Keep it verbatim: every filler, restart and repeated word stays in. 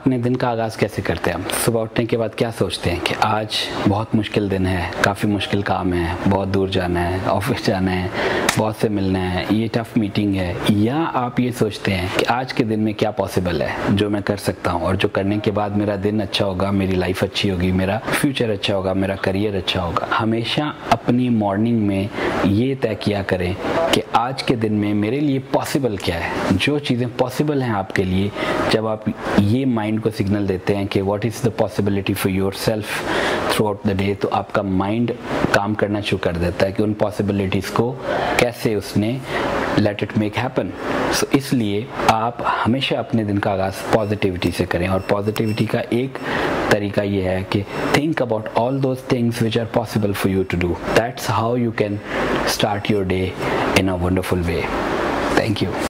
अपने दिन का आगाज़ कैसे करते हैं? हम सुबह उठने के बाद क्या सोचते हैं कि आज बहुत मुश्किल दिन है, काफ़ी मुश्किल काम है, बहुत दूर जाना है, ऑफिस जाना है, बहुत से मिलना है, ये टफ मीटिंग है, या आप ये सोचते हैं कि आज के दिन में क्या पॉसिबल है जो मैं कर सकता हूँ और जो करने के बाद मेरा दिन अच्छा होगा, मेरी लाइफ अच्छी होगी, मेरा फ्यूचर अच्छा होगा, मेरा करियर अच्छा होगा। हमेशा अपनी मॉर्निंग में ये तय किया करें कि आज के दिन में मेरे लिए पॉसिबल क्या है, जो चीज़ें पॉसिबल हैं आपके लिए। जब आप ये माइंड को सिग्नल देते हैं कि what is the possibility for yourself throughout the day, तो आपका माइंड काम करना शुरू कर देता है कि उन पॉसिबिलिटीज़ को कैसे उसने let it make happen. So इसलिए आप हमेशा अपने दिन का आगाज़ पॉजिटिविटी से करें, और पॉजिटिविटी का एक तरीका ये है कि think about all those things which are possible for you to do. That's how you can start your day in a wonderful way. Thank you.